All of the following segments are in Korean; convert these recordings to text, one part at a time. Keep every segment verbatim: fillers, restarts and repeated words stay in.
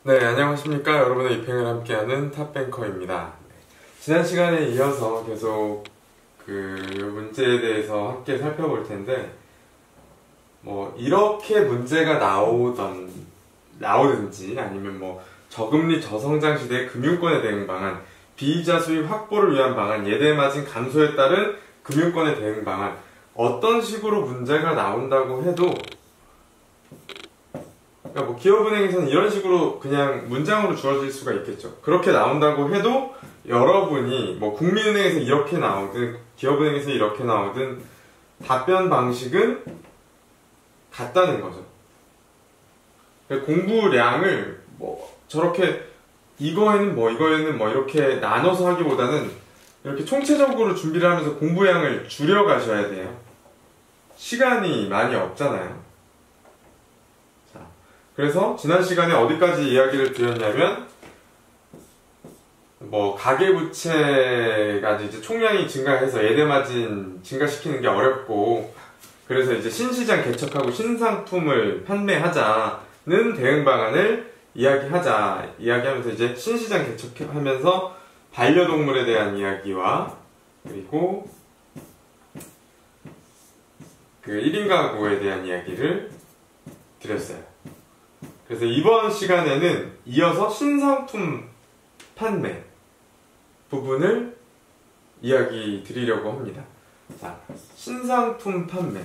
네, 안녕하십니까. 여러분의 입행을 함께하는 탑뱅커입니다. 지난 시간에 이어서 계속 그 문제에 대해서 함께 살펴볼 텐데, 뭐 이렇게 문제가 나오던 나오든지 아니면 뭐 저금리 저성장 시대의 금융권의 대응 방안, 비이자 수익 확보를 위한 방안, 예대마진 감소에 따른 금융권의 대응 방안, 어떤 식으로 문제가 나온다고 해도, 그러니까 뭐 기업은행에서는 이런 식으로 그냥 문장으로 주어질 수가 있겠죠. 그렇게 나온다고 해도 여러분이 뭐 국민은행에서 이렇게 나오든 기업은행에서 이렇게 나오든 답변 방식은 같다는 거죠. 공부량을 뭐 저렇게 이거에는 뭐 이거에는 뭐 이렇게 나눠서 하기보다는 이렇게 총체적으로 준비를 하면서 공부량을 줄여 가셔야 돼요. 시간이 많이 없잖아요. 자, 그래서 지난 시간에 어디까지 이야기를 드렸냐면, 뭐 가계부채가 이제 총량이 증가해서 예대마진 증가시키는 게 어렵고, 그래서 이제 신시장 개척하고 신상품을 판매하자는 대응 방안을 이야기하자 이야기하면서 이제 신시장 개척하면서 반려동물에 대한 이야기와 그리고 그 일 인 가구에 대한 이야기를 드렸어요. 그래서 이번 시간에는 이어서 신상품 판매 부분을 이야기 드리려고 합니다. 자, 신상품 판매.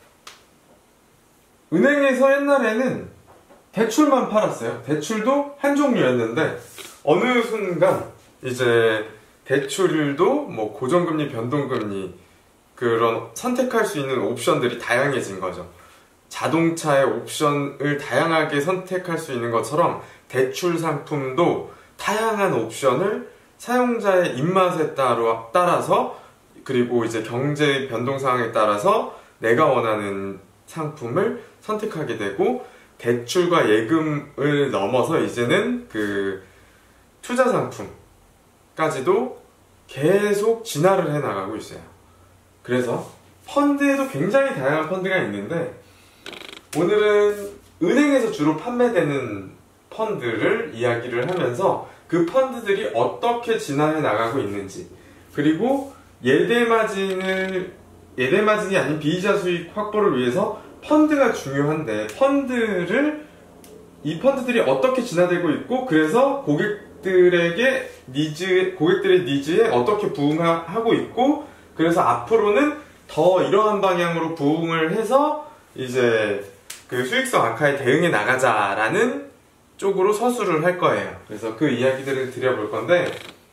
은행에서 옛날에는 대출만 팔았어요. 대출도 한 종류였는데 어느 순간 이제 대출도 뭐 고정금리, 변동금리 그런 선택할 수 있는 옵션들이 다양해진 거죠. 자동차의 옵션을 다양하게 선택할 수 있는 것처럼 대출 상품도 다양한 옵션을 사용자의 입맛에 따라서, 그리고 이제 경제의 변동 상황에 따라서 내가 원하는 상품을 선택하게 되고, 대출과 예금을 넘어서 이제는 그 투자 상품까지도 계속 진화를 해 나가고 있어요. 그래서 펀드에도 굉장히 다양한 펀드가 있는데, 오늘은 은행에서 주로 판매되는 펀드를 이야기를 하면서 그 펀드들이 어떻게 진화해 나가고 있는지, 그리고 예대마진을 예대마진이 아닌 비이자 수익 확보를 위해서 펀드가 중요한데 펀드를 이 펀드들이 어떻게 진화되고 있고, 그래서 고객들에게 니즈 고객들의 니즈에 어떻게 부응하고 있고, 그래서 앞으로는 더 이러한 방향으로 부응을 해서 이제 그 수익성 악화에 대응해 나가자라는 쪽으로 서술을 할 거예요. 그래서 그 이야기들을 드려볼 건데,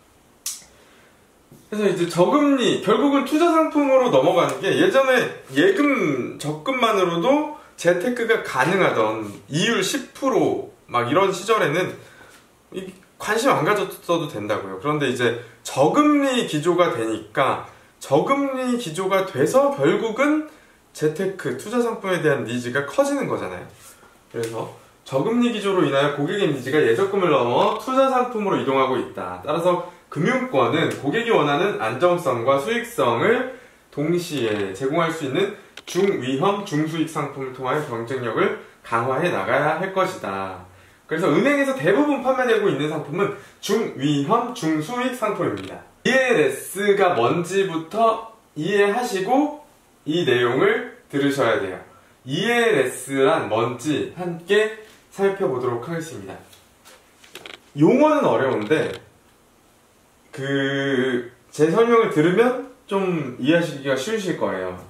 그래서 이제 저금리, 결국은 투자 상품으로 넘어가는 게, 예전에 예금, 적금만으로도 재테크가 가능하던 이율 십 퍼센트 막 이런 시절에는 관심 안 가졌어도 된다고요. 그런데 이제 저금리 기조가 되니까, 저금리 기조가 돼서 결국은 재테크, 투자 상품에 대한 니즈가 커지는 거잖아요. 그래서 저금리 기조로 인하여 고객의 니즈가 예적금을 넘어 투자 상품으로 이동하고 있다. 따라서 금융권은 고객이 원하는 안정성과 수익성을 동시에 제공할 수 있는 중위험, 중수익 상품을 통하여 경쟁력을 강화해 나가야 할 것이다. 그래서 은행에서 대부분 판매되고 있는 상품은 중위험, 중수익 상품입니다. 이엘에스가 뭔지부터 이해하시고 이 내용을 들으셔야 돼요. 이엘에스란 뭔지 함께 살펴보도록 하겠습니다. 용어는 어려운데 그 제 설명을 들으면 좀 이해하시기가 쉬우실 거예요.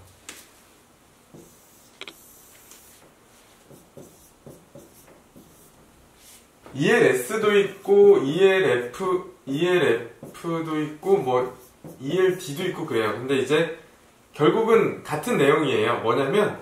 이엘에스도 있고 이엘에프, 이엘에프도 있고 뭐 이엘디도 있고 그래요. 근데 이제 결국은 같은 내용이에요. 뭐냐면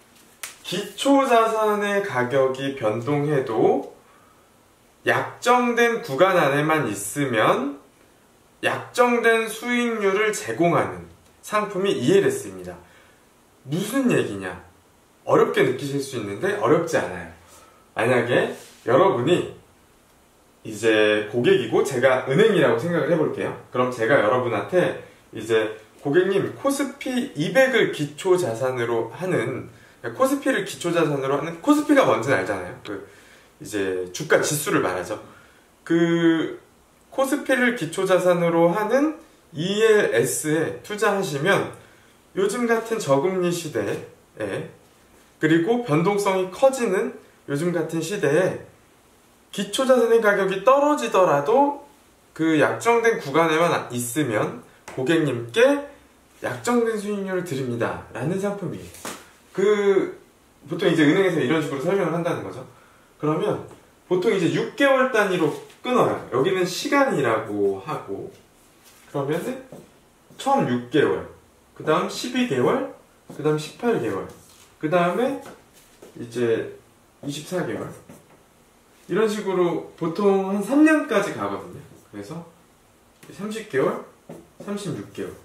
기초자산의 가격이 변동해도 약정된 구간 안에만 있으면 약정된 수익률을 제공하는 상품이 이엘에스입니다. 무슨 얘기냐? 어렵게 느끼실 수 있는데 어렵지 않아요. 만약에 여러분이 이제 고객이고 제가 은행이라고 생각을 해볼게요. 그럼 제가 여러분한테 이제 고객님 코스피 이백을 기초자산으로 하는, 코스피를 기초자산으로 하는, 코스피가 뭔지는 알잖아요. 그 이제 주가 지수를 말하죠. 그 코스피를 기초자산으로 하는 이엘에스에 투자하시면 요즘 같은 저금리 시대에, 그리고 변동성이 커지는 요즘 같은 시대에 기초자산의 가격이 떨어지더라도 그 약정된 구간에만 있으면 고객님께 약정된 수익률을 드립니다 라는 상품이에요. 그 보통 이제 은행에서 이런 식으로 설명을 한다는 거죠. 그러면 보통 이제 육 개월 단위로 끊어요. 여기는 시간이라고 하고, 그러면은 처음 육 개월, 그 다음 십이 개월, 그 다음 십팔 개월, 그 다음에 이제 이십사 개월, 이런 식으로 보통 한 삼 년까지 가거든요. 그래서 삼십 개월, 삼십육 개월,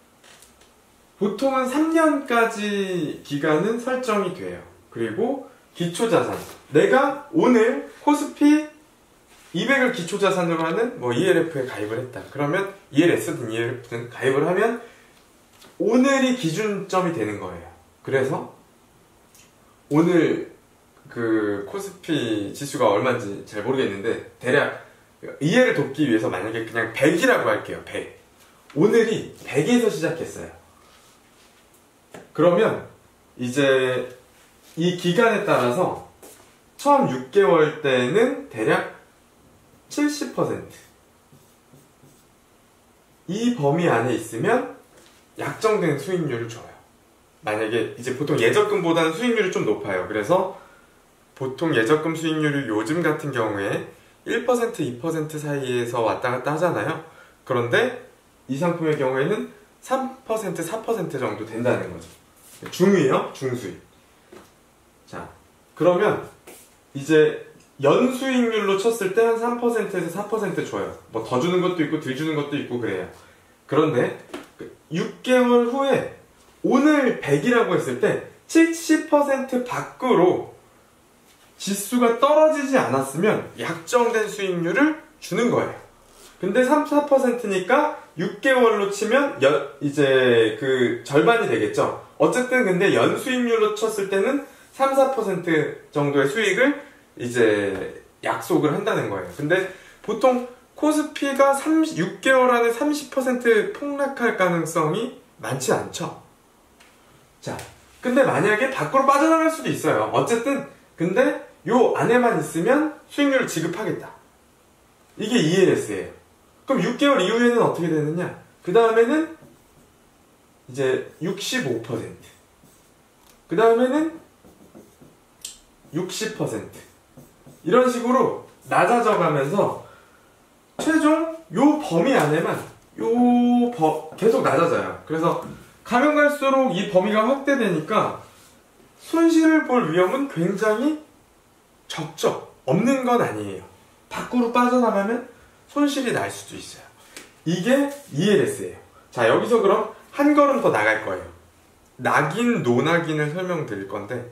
보통은 삼 년까지 기간은 설정이 돼요. 그리고 기초자산, 내가 오늘 코스피 이백을 기초자산으로 하는 뭐 이엘에프에 가입을 했다. 그러면 이엘에스든 이엘에프든 가입을 하면 오늘이 기준점이 되는 거예요. 그래서 오늘 그 코스피 지수가 얼마인지 잘 모르겠는데 대략 이해를 돕기 위해서 만약에 그냥 백이라고 할게요. 백. 오늘이 백에서 시작했어요. 그러면 이제 이 기간에 따라서 처음 육 개월 때는 대략 칠십 퍼센트, 이 범위 안에 있으면 약정된 수익률을 줘요. 만약에 이제 보통 예적금보다는 수익률이 좀 높아요. 그래서 보통 예적금 수익률이 요즘 같은 경우에 일 퍼센트, 이 퍼센트 사이에서 왔다 갔다 하잖아요. 그런데 이 상품의 경우에는 삼 퍼센트, 사 퍼센트 정도 된다는 거죠. 중위요, 중수익. 자, 그러면 이제 연수익률로 쳤을 때 한 삼 퍼센트에서 사 퍼센트 줘요. 뭐 더 주는 것도 있고 덜 주는 것도 있고 그래요. 그런데 육 개월 후에 오늘 백이라고 했을 때 칠십 퍼센트 밖으로 지수가 떨어지지 않았으면 약정된 수익률을 주는 거예요. 근데 삼, 사 퍼센트니까 육 개월로 치면 연, 이제 그 절반이 되겠죠. 어쨌든 근데 연수익률로 쳤을 때는 삼, 사 퍼센트 정도의 수익을 이제 약속을 한다는 거예요. 근데 보통 코스피가 육 개월 안에 삼십 퍼센트 폭락할 가능성이 많지 않죠. 자, 근데 만약에 밖으로 빠져나갈 수도 있어요. 어쨌든 근데 요 안에만 있으면 수익률을 지급하겠다. 이게 이엘에스예요. 그럼 육 개월 이후에는 어떻게 되느냐? 그 다음에는 이제 육십오 퍼센트, 그 다음에는 육십 퍼센트, 이런 식으로 낮아져 가면서 최종 요 범위 안에만 요 버, 계속 낮아져요. 그래서 가면 갈수록 이 범위가 확대되니까 손실을 볼 위험은 굉장히 적죠. 없는 건 아니에요. 밖으로 빠져나가면 손실이 날 수도 있어요. 이게 이엘에스예요. 자, 여기서 그럼 한 걸음 더 나갈 거예요. 낙인, 노낙인을 설명드릴 건데,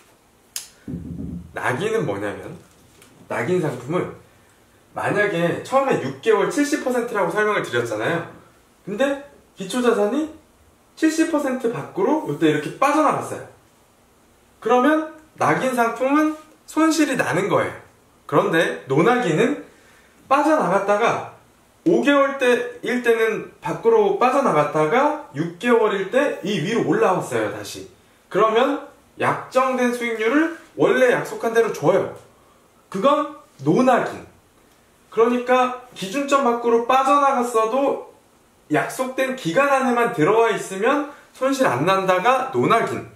낙인은 뭐냐면, 낙인 상품은 만약에 처음에 육 개월 칠십 퍼센트라고 설명을 드렸잖아요. 근데 기초자산이 칠십 퍼센트 밖으로 이때 이렇게 빠져나갔어요. 그러면 낙인 상품은 손실이 나는 거예요. 그런데 노낙인은 빠져나갔다가 오 개월일 때는 밖으로 빠져나갔다가 육 개월일 때 이 위로 올라왔어요. 다시. 그러면 약정된 수익률을 원래 약속한 대로 줘요. 그건 노낙인. 그러니까 기준점 밖으로 빠져나갔어도 약속된 기간 안에만 들어와 있으면 손실 안 난다가 노낙인.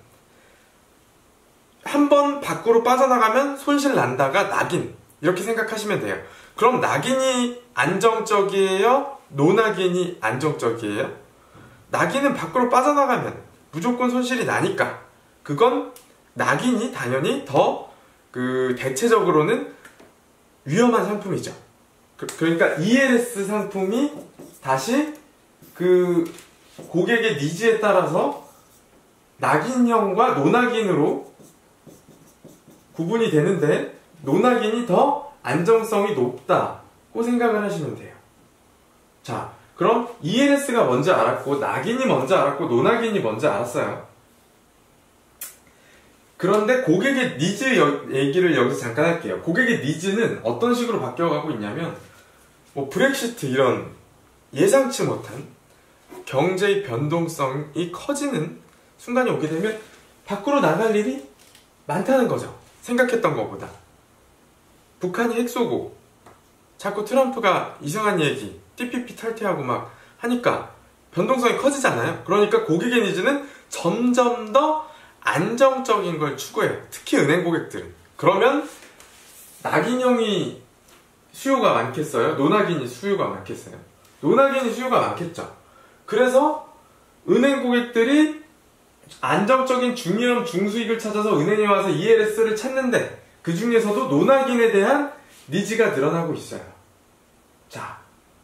한 번 밖으로 빠져나가면 손실 난다가 낙인. 이렇게 생각하시면 돼요. 그럼 낙인이 안정적이에요? 노낙인이 안정적이에요? 낙인은 밖으로 빠져나가면 무조건 손실이 나니까 그건 낙인이 당연히 더 그 대체적으로는 위험한 상품이죠. 그, 그러니까 이엘에스 상품이 다시 그 고객의 니즈에 따라서 낙인형과 노낙인으로 구분이 되는데 노낙인이 더 안정성이 높다고 생각을 하시면 돼요. 자, 그럼 이엘에스가 먼저 알았고 낙인이 먼저 알았고 노낙인이 먼저 알았어요. 그런데 고객의 니즈 여, 얘기를 여기서 잠깐 할게요. 고객의 니즈는 어떤 식으로 바뀌어가고 있냐면 뭐 브렉시트 이런 예상치 못한 경제의 변동성이 커지는 순간이 오게 되면 밖으로 나갈 일이 많다는 거죠. 생각했던 것보다. 북한이 핵 쏘고 자꾸 트럼프가 이상한 얘기 티피피 탈퇴하고 막 하니까 변동성이 커지잖아요. 그러니까 고객의 니즈는 점점 더 안정적인 걸 추구해요. 특히 은행 고객들은. 그러면 낙인형이 수요가 많겠어요? 노낙인이 수요가 많겠어요? 노낙인이 수요가 많겠죠. 그래서 은행 고객들이 안정적인 중위험 중수익을 찾아서 은행에 와서 이엘에스를 찾는데 그 중에서도 노낙인에 대한 니즈가 늘어나고 있어요. 자,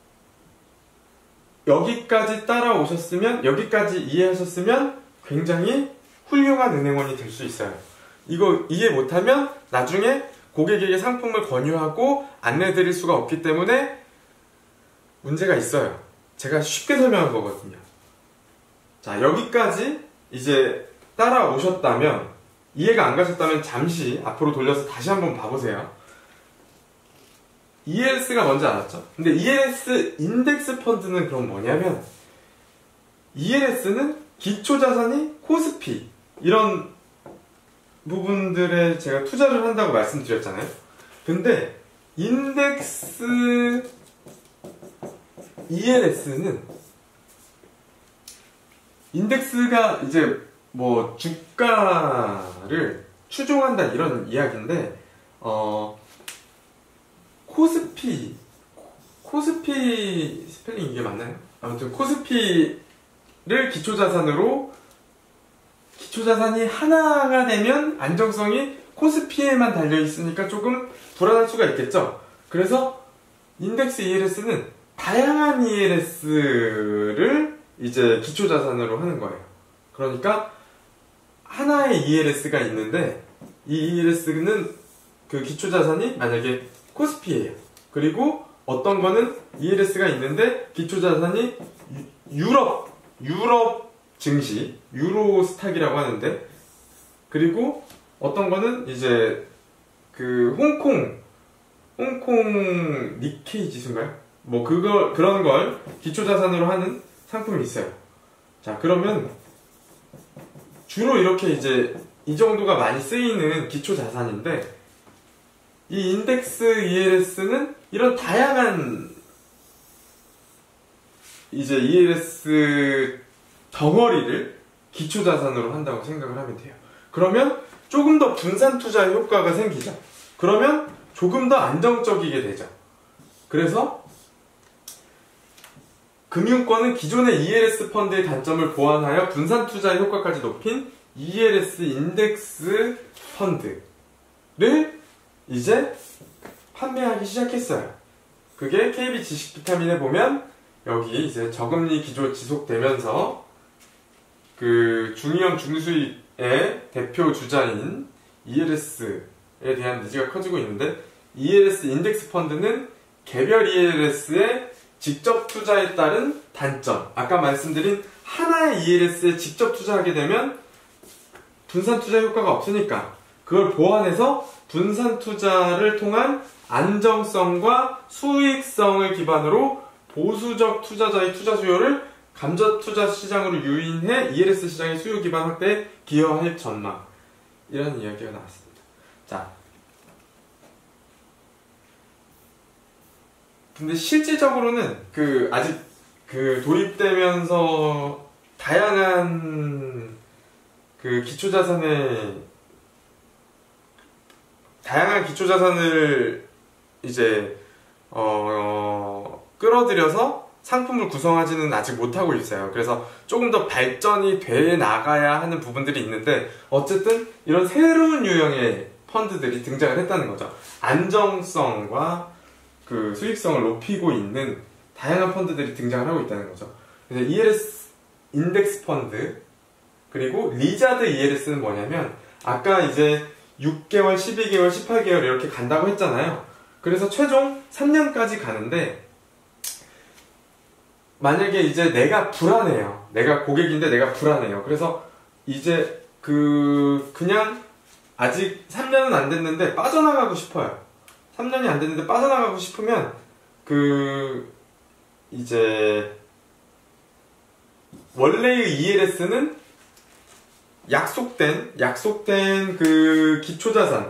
여기까지 따라오셨으면, 여기까지 이해하셨으면 굉장히 훌륭한 은행원이 될 수 있어요. 이거 이해 못하면 나중에 고객에게 상품을 권유하고 안내드릴 수가 없기 때문에 문제가 있어요. 제가 쉽게 설명한 거거든요. 자, 여기까지 이제 따라오셨다면, 이해가 안 가셨다면 잠시 앞으로 돌려서 다시 한번 봐보세요. 이엘에스가 뭔지 알았죠? 근데 이엘에스 인덱스 펀드는 그럼 뭐냐면, 이엘에스는 기초자산이 코스피 이런 부분들에 제가 투자를 한다고 말씀드렸잖아요. 근데 인덱스 이엘에스는 인덱스가 이제 뭐 주가를 추종한다 이런 이야기인데, 어 코스피 코스피 스펠링 이게 맞나요? 아무튼 코스피를 기초자산으로, 기초자산이 하나가 되면 안정성이 코스피에만 달려있으니까 조금 불안할 수가 있겠죠. 그래서 인덱스 이엘에스는 다양한 이엘에스를 이제 기초자산으로 하는 거예요. 그러니까 하나의 이엘에스가 있는데 이 이엘에스는 그 기초자산이 만약에 코스피예요. 그리고 어떤 거는 이엘에스가 있는데 기초자산이 유럽 유럽 증시, 유로스탁이라고 하는데, 그리고 어떤 거는 이제 그 홍콩, 홍콩 니케이 지수인가요? 뭐 그거 그런 걸 기초자산으로 하는 상품이 있어요. 자, 그러면 주로 이렇게 이제 이 정도가 많이 쓰이는 기초자산인데, 이 인덱스 이엘에스는 이런 다양한 이제 이엘에스 덩어리를 기초자산으로 한다고 생각을 하면 돼요. 그러면 조금 더 분산 투자 효과가 생기죠. 그러면 조금 더 안정적이게 되죠. 그래서 금융권은 기존의 이엘에스 펀드의 단점을 보완하여 분산 투자 효과까지 높인 이엘에스 인덱스 펀드를 이제 판매하기 시작했어요. 그게 케이비 지식비타민에 보면 여기 이제 저금리 기조 지속되면서 그 중위험 중수익의 대표 주자인 이엘에스에 대한 니즈가 커지고 있는데, 이엘에스 인덱스 펀드는 개별 이엘에스의 직접 투자에 따른 단점, 아까 말씀드린 하나의 이엘에스에 직접 투자하게 되면 분산 투자 효과가 없으니까 그걸 보완해서 분산 투자를 통한 안정성과 수익성을 기반으로 보수적 투자자의 투자 수요를 감저 투자 시장으로 유인해 이엘에스 시장의 수요 기반 확대에 기여할 전망, 이런 이야기가 나왔습니다. 자, 근데 실질적으로는 그 아직 그 도입되면서 다양한 그 기초자산의 다양한 기초자산을 이제 어, 끌어들여서 상품을 구성하지는 아직 못하고 있어요. 그래서 조금 더 발전이 돼 나가야 하는 부분들이 있는데, 어쨌든 이런 새로운 유형의 펀드들이 등장을 했다는 거죠. 안정성과 그 수익성을 높이고 있는 다양한 펀드들이 등장을 하고 있다는 거죠. 그래서 이엘에스 인덱스 펀드, 그리고 리자드 이엘에스는 뭐냐면, 아까 이제 육 개월, 십이 개월, 십팔 개월 이렇게 간다고 했잖아요. 그래서 최종 삼 년까지 가는데, 만약에 이제 내가 불안해요. 내가 고객인데 내가 불안해요. 그래서 이제 그 그냥 아직 삼 년은 안 됐는데 빠져나가고 싶어요. 삼 년이 안 됐는데 빠져나가고 싶으면 그 이제 원래의 이엘에스는 약속된 약속된 그 기초자산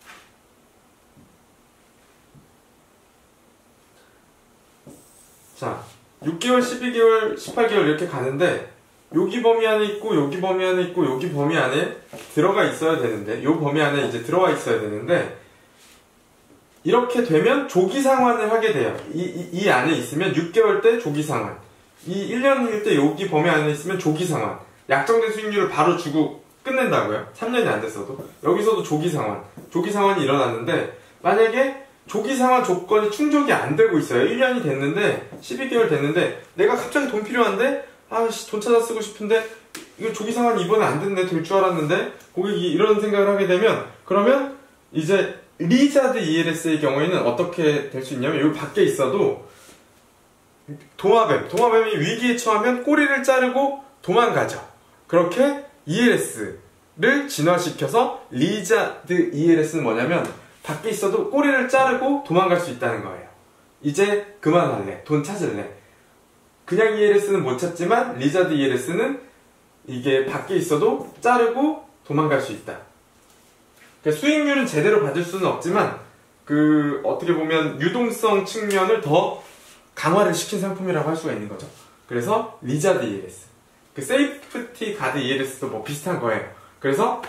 자 육 개월, 십이 개월, 십팔 개월 이렇게 가는데 여기 범위 안에 있고 여기 범위 안에 있고 여기 범위 안에 들어가 있어야 되는데 요 범위 안에 이제 들어와 있어야 되는데 이렇게 되면 조기 상환을 하게 돼요. 이, 이, 이 안에 있으면 육 개월 때 조기 상환, 이 일 년일 때 여기 범위 안에 있으면 조기 상환, 약정된 수익률을 바로 주고 끝낸다고요. 삼 년이 안 됐어도 여기서도 조기 상환, 조기 상환이 일어났는데 만약에 조기 상환 조건이 충족이 안 되고 있어요. 일 년이 됐는데 십이 개월 됐는데 내가 갑자기 돈 필요한데 아씨 돈 찾아 쓰고 싶은데 이거 조기 상환이 이번에 안 됐네 될 줄 알았는데 고객이 이런 생각을 하게 되면 그러면 이제 리자드 이엘에스의 경우에는 어떻게 될 수 있냐면 여기 밖에 있어도 도마뱀, 도마뱀이 위기에 처하면 꼬리를 자르고 도망가죠. 그렇게 이엘에스를 진화시켜서 리자드 이엘에스는 뭐냐면 밖에 있어도 꼬리를 자르고 도망갈 수 있다는 거예요. 이제 그만할래, 돈 찾을래. 그냥 이엘에스는 못 찾지만 리자드 이엘에스는 이게 밖에 있어도 자르고 도망갈 수 있다. 그러니까 수익률은 제대로 받을 수는 없지만 그 어떻게 보면 유동성 측면을 더 강화를 시킨 상품이라고 할 수가 있는 거죠. 그래서 리자드 이엘에스, 그 세이프티 가드 이엘에스도 뭐 비슷한 거예요. 그래서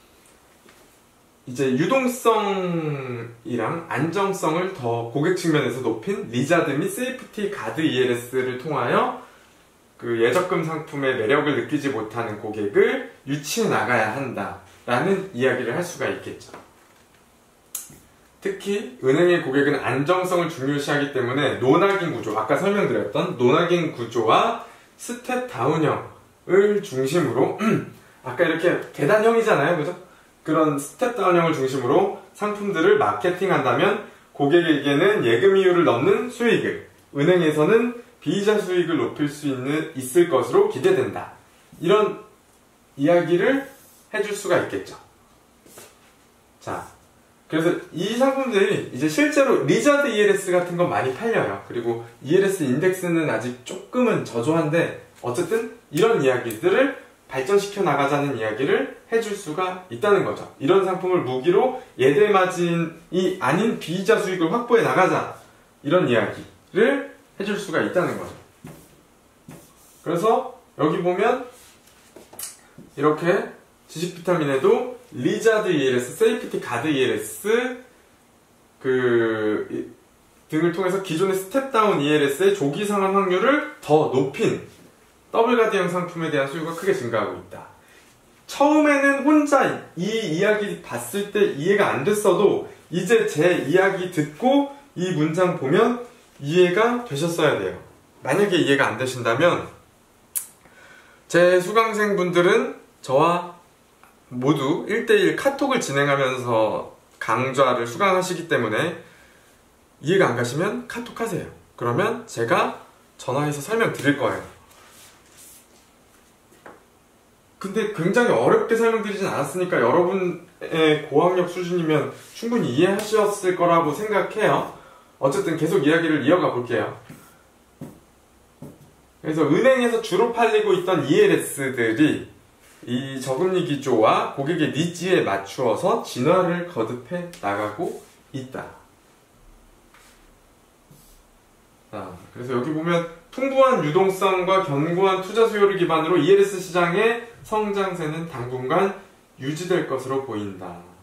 이제 유동성이랑 안정성을 더 고객 측면에서 높인 리자드 및 세이프티 가드 이엘에스를 통하여 그 예적금 상품의 매력을 느끼지 못하는 고객을 유치해 나가야 한다라는 이야기를 할 수가 있겠죠. 특히 은행의 고객은 안정성을 중요시하기 때문에 노낙인 구조, 아까 설명드렸던 노낙인 구조와 스텝 다운형을 중심으로 아까 이렇게 계단형이잖아요, 그죠? 그런 스텝 다운형을 중심으로 상품들을 마케팅한다면 고객에게는 예금 이율을 넘는 수익을, 은행에서는 비이자 수익을 높일 수 있는, 있을 것으로 기대된다. 이런 이야기를 해줄 수가 있겠죠. 자, 그래서 이 상품들이 이제 실제로 리자드 이엘에스 같은 건 많이 팔려요. 그리고 이엘에스 인덱스는 아직 조금은 저조한데 어쨌든 이런 이야기들을 발전시켜 나가자는 이야기를 해줄 수가 있다는 거죠. 이런 상품을 무기로 예대 마진이 아닌 비이자 수익을 확보해 나가자, 이런 이야기를 해줄 수가 있다는 거죠. 그래서 여기 보면 이렇게 지식 비타민에도 리자드 이엘에스, 세이프티 가드 이엘에스 그 등을 통해서 기존의 스텝다운 이엘에스의 조기 상환 확률을 더 높인 더블 가드형 상품에 대한 수요가 크게 증가하고 있다. 처음에는 혼자 이 이야기 봤을 때 이해가 안 됐어도 이제 제 이야기 듣고 이 문장 보면 이해가 되셨어야 돼요. 만약에 이해가 안 되신다면 제 수강생분들은 저와 모두 일 대일 카톡을 진행하면서 강좌를 수강하시기 때문에 이해가 안 가시면 카톡 하세요. 그러면 제가 전화해서 설명드릴 거예요. 근데 굉장히 어렵게 설명드리진 않았으니까 여러분의 고학력 수준이면 충분히 이해하셨을 거라고 생각해요. 어쨌든 계속 이야기를 이어가 볼게요. 그래서 은행에서 주로 팔리고 있던 이엘에스들이 이 저금리 기조와 고객의 니즈에 맞추어서 진화를 거듭해 나가고 있다. 자, 그래서 여기 보면 풍부한 유동성과 견고한 투자 수요를 기반으로 이엘에스 시장의 성장세는 당분간 유지될 것으로 보인다.